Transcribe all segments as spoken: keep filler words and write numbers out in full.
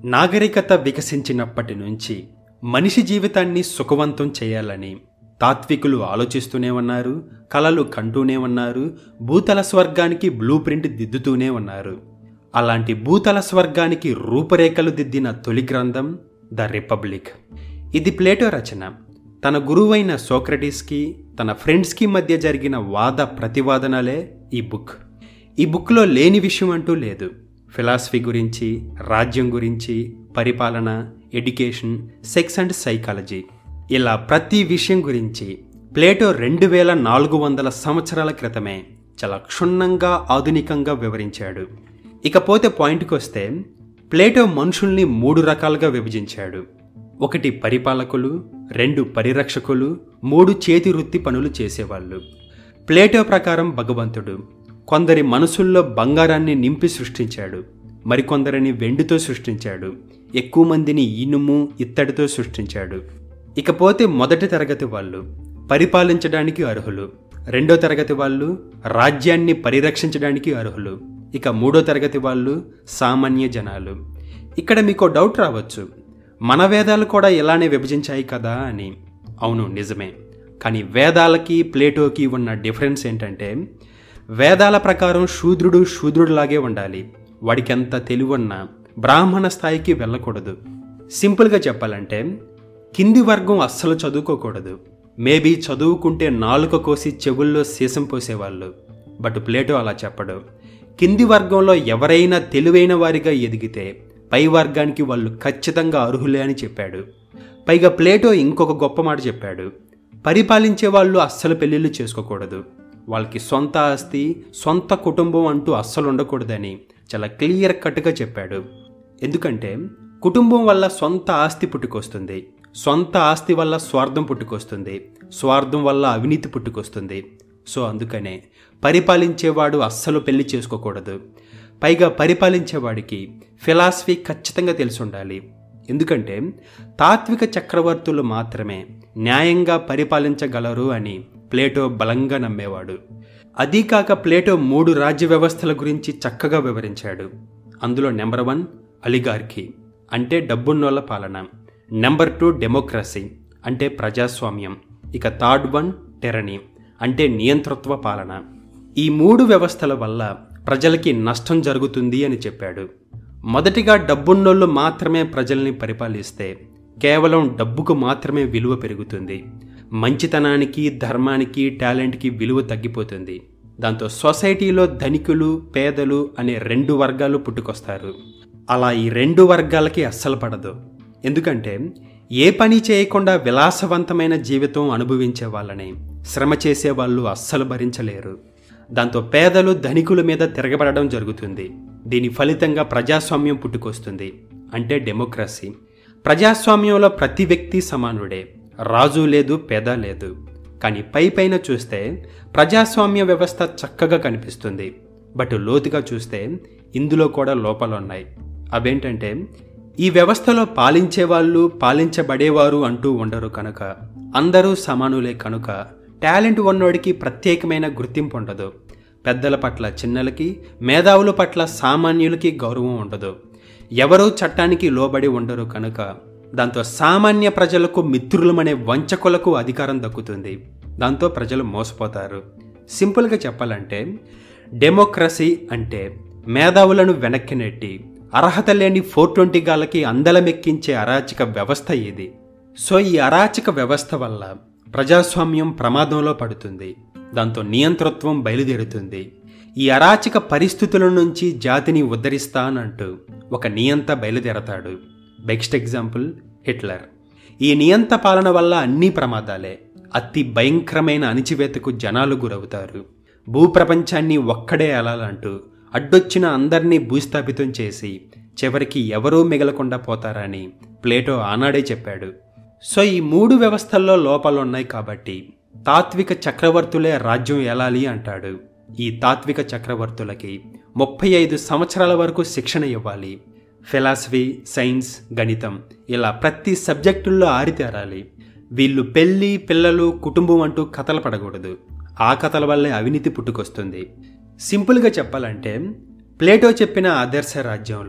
నాగరికత వికసించినప్పటి నుంచి మనిషి జీవితాన్ని సుఖవంతం చేయాలని తాత్వికులు ఆలోచిస్తూనే ఉన్నారు, కలలు కంటూనే ఉన్నారు, భూతల స్వర్గానికి బ్లూ ప్రింట్ దిద్దుతూనే ఉన్నారు. అలాంటి భూతల స్వర్గానికి రూపురేఖలు దిద్దిన తొలి గ్రంథం ద రిపబ్లిక్. ఇది ప్లేటో రచన. తన గురువైన సోక్రటీస్కి తన ఫ్రెండ్స్కి మధ్య జరిగిన వాద ప్రతివాదనలే ఈ బుక్. ఈ బుక్లో లేని విషయం అంటూ లేదు. ఫిలాసఫీ గురించి, రాజ్యం గురించి, పరిపాలన, ఎడ్యుకేషన్, సెక్స్ అండ్ సైకాలజీ, ఇలా ప్రతి విషయం గురించి ప్లేటో రెండు వేల నాలుగు వందల సంవత్సరాల క్రితమే చాలా క్షుణ్ణంగా ఆధునికంగా వివరించాడు. ఇకపోతే పాయింట్కి వస్తే, ప్లేటో మనుషుల్ని మూడు రకాలుగా విభజించాడు. ఒకటి పరిపాలకులు, రెండు పరిరక్షకులు, మూడు చేతి వృత్తి పనులు చేసేవాళ్ళు. ప్లేటో ప్రకారం భగవంతుడు కొందరి మనసుల్లో బంగారాన్ని నింపి సృష్టించాడు, మరికొందరిని వెండితో సృష్టించాడు, ఎక్కువ మందిని ఇనుము, ఇత్తడితో సృష్టించాడు. ఇకపోతే మొదటి తరగతి వాళ్ళు పరిపాలించడానికి అర్హులు, రెండో తరగతి వాళ్ళు రాజ్యాన్ని పరిరక్షించడానికి అర్హులు, ఇక మూడో తరగతి వాళ్ళు సామాన్య జనాలు. ఇక్కడ మీకు డౌట్ రావచ్చు, మన వేదాలు కూడా ఇలానే విభజించాయి కదా అని. అవును, నిజమే. కానీ వేదాలకి ప్లేటోకి ఉన్న డిఫరెన్స్ ఏంటంటే, వేదాల ప్రకారం శూద్రుడు శూద్రుడిలాగే ఉండాలి, వాడికి ఎంత తెలివున్నా బ్రాహ్మణ స్థాయికి వెళ్ళకూడదు. సింపుల్గా చెప్పాలంటే, కింది వర్గం అస్సలు చదువుకోకూడదు. మేబీ చదువుకుంటే నాలుక కోసి చెవుల్లో సీసం పోసేవాళ్ళు. బట్ ప్లేటో అలా చెప్పడు. కింది వర్గంలో ఎవరైనా తెలివైన వారిగా ఎదిగితే పై వర్గానికి వాళ్ళు ఖచ్చితంగా అర్హులే అని చెప్పాడు. పైగా ప్లేటో ఇంకొక గొప్ప మాట చెప్పాడు, పరిపాలించే వాళ్ళు అస్సలు పెళ్ళిళ్ళు చేసుకోకూడదు, వాళ్ళకి సొంత ఆస్తి, సొంత కుటుంబం అంటూ అస్సలు ఉండకూడదని చాలా క్లియర్ కట్గా చెప్పాడు. ఎందుకంటే కుటుంబం వల్ల సొంత ఆస్తి పుట్టుకొస్తుంది, సొంత ఆస్తి వల్ల స్వార్థం పుట్టుకొస్తుంది, స్వార్థం వల్ల అవినీతి పుట్టుకొస్తుంది. సో అందుకనే పరిపాలించేవాడు అస్సలు పెళ్లి చేసుకోకూడదు. పైగా పరిపాలించేవాడికి ఫిలాసఫీ ఖచ్చితంగా తెలిసి ఉండాలి. ఎందుకంటే తాత్విక చక్రవర్తులు మాత్రమే న్యాయంగా పరిపాలించగలరు అని ప్లేటో బలంగా నమ్మేవాడు. అదీకాక ప్లేటో మూడు రాజ్య వ్యవస్థల గురించి చక్కగా వివరించాడు. అందులో నెంబర్ వన్ అలిగార్కీ, అంటే డబ్బున్నోళ్ల పాలన. నెంబర్ టూ డెమోక్రసీ, అంటే ప్రజాస్వామ్యం. ఇక థర్డ్ వన్ టెరనీ, అంటే నియంతృత్వ పాలన. ఈ మూడు వ్యవస్థల వల్ల ప్రజలకి నష్టం జరుగుతుంది అని చెప్పాడు. మొదటిగా డబ్బున్నోళ్ళు మాత్రమే ప్రజల్ని పరిపాలిస్తే కేవలం డబ్బుకు మాత్రమే విలువ పెరుగుతుంది. మంచితనానికి, ధర్మానికి, టాలెంట్కి విలువ తగ్గిపోతుంది. దాంతో సొసైటీలో ధనికులు, పేదలు అనే రెండు వర్గాలు పుట్టుకొస్తారు. అలా ఈ రెండు వర్గాలకి అస్సలు పడదు. ఎందుకంటే ఏ పని చేయకుండా విలాసవంతమైన జీవితం అనుభవించే వాళ్ళని శ్రమ చేసే వాళ్ళు అస్సలు భరించలేరు. దాంతో పేదలు ధనికుల మీద తిరగబడడం జరుగుతుంది. దీని ఫలితంగా ప్రజాస్వామ్యం పుట్టుకొస్తుంది, అంటే డెమోక్రసీ. ప్రజాస్వామ్యంలో ప్రతి వ్యక్తి సమానుడే, రాజు లేదు, పేద లేదు. కానీ పై పైన చూస్తే ప్రజాస్వామ్య వ్యవస్థ చక్కగా కనిపిస్తుంది. బట్ లోతుగా చూస్తే ఇందులో కూడా లోపాలున్నాయి. అవేంటంటే, ఈ వ్యవస్థలో పాలించేవాళ్ళు, పాలించబడేవారు అంటూ ఉండరు కనుక, అందరూ సమానులే కనుక టాలెంట్ ఉన్నోడికి ప్రత్యేకమైన గుర్తింపు ఉండదు. పెద్దల పట్ల చిన్నలకి, మేధావుల పట్ల సామాన్యులకి గౌరవం ఉండదు. ఎవరూ చట్టానికి లోబడి ఉండరు కనుక దాంతో సామాన్య ప్రజలకు మిత్రులమనే వంచకులకు అధికారం దక్కుతుంది. దాంతో ప్రజలు మోసపోతారు. సింపుల్గా చెప్పాలంటే, డెమోక్రసీ అంటే మేధావులను వెనక్కి నెట్టి అర్హత లేని ఫోర్ ట్వంటీ గాలకి అందలమెక్కించే అరాచక వ్యవస్థ ఇది. సో ఈ అరాచక వ్యవస్థ వల్ల ప్రజాస్వామ్యం ప్రమాదంలో పడుతుంది. దాంతో నియంతృత్వం బయలుదేరుతుంది. ఈ అరాచక పరిస్థితుల నుంచి జాతిని ఉద్ధరిస్తానంటూ ఒక నియంత బయలుదేరతాడు. Best example Hitler. ఈ నియంత పాలన వల్ల అన్ని ప్రమాదాలే. అతి భయంకరమైన అణిచివేతకు జనాలు గురవుతారు. భూప్రపంచాన్ని ఒక్కడే అలాలంటూ అడ్డొచ్చిన అందరినీ భూస్థాపితం చేసి చివరికి ఎవరూ మిగలకుండా పోతారని ప్లేటో ఆనాడే చెప్పాడు. సో ఈ మూడు వ్యవస్థల్లో లోపాలున్నాయి కాబట్టి తాత్విక చక్రవర్తులే రాజ్యం ఏలాలి అంటాడు. ఈ తాత్విక చక్రవర్తులకి ముప్పై ఐదు సంవత్సరాల వరకు శిక్షణ ఇవ్వాలి. ఫిలాసఫీ, సైన్స్, గణితం ఇలా ప్రతి సబ్జెక్టుల్లో ఆరితేరాలి. వీళ్ళు పెళ్ళి, పిల్లలు, కుటుంబం అంటూ కథలు పడకూడదు. ఆ కథల వల్లే అవినీతి పుట్టుకొస్తుంది. సింపుల్గా చెప్పాలంటే, ప్లేటో చెప్పిన ఆదర్శ రాజ్యంలో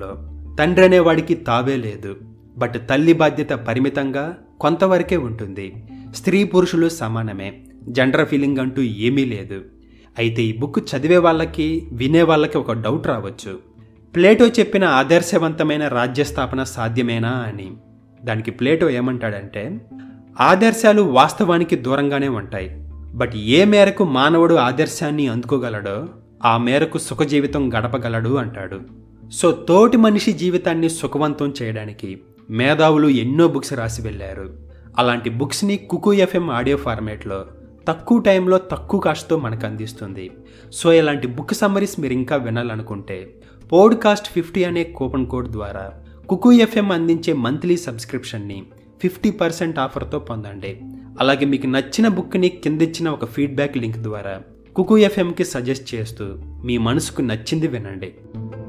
తండ్రి అనేవాడికి తావే లేదు. బట్ తల్లి బాధ్యత పరిమితంగా కొంతవరకే ఉంటుంది. స్త్రీ పురుషులు సమానమే, జెండర్ ఫీలింగ్ అంటూ ఏమీ లేదు. అయితే ఈ బుక్ చదివే వాళ్ళకి వినే వాళ్ళకి ఒక డౌట్ రావచ్చు, ప్లేటో చెప్పిన ఆదర్శవంతమైన రాజ్యస్థాపన సాధ్యమేనా అని. దానికి ప్లేటో ఏమంటాడంటే, ఆదర్శాలు వాస్తవానికి దూరంగానే ఉంటాయి, బట్ ఏ మేరకు మానవుడు ఆదర్శాన్ని అందుకోగలడో ఆ మేరకు సుఖజీవితం గడపగలడు అంటాడు. సో తోటి మనిషి జీవితాన్ని సుఖవంతం చేయడానికి మేధావులు ఎన్నో బుక్స్ రాసి వెళ్ళారు. అలాంటి బుక్స్ని కుకు ఎఫ్ఎం ఆడియో ఫార్మేట్లో తక్కువ టైంలో తక్కువ కాస్ట్తో మనకు అందిస్తుంది. సో ఇలాంటి బుక్ సమ్మరీస్ మీరు ఇంకా వినాలనుకుంటే పోడ్కాస్ట్ ఫిఫ్టీ అనే కూపన్ కోడ్ ద్వారా కుకు ఎఫ్ఎం అందించే మంత్లీ సబ్స్క్రిప్షన్ని ఫిఫ్టీ పర్సెంట్ ఆఫర్తో పొందండి. అలాగే మీకు నచ్చిన బుక్ని కిందిచ్చిన ఒక ఫీడ్బ్యాక్ లింక్ ద్వారా కుకు ఎఫ్ఎంకి సజెస్ట్ చేస్తూ మీ మనసుకు నచ్చింది వినండి.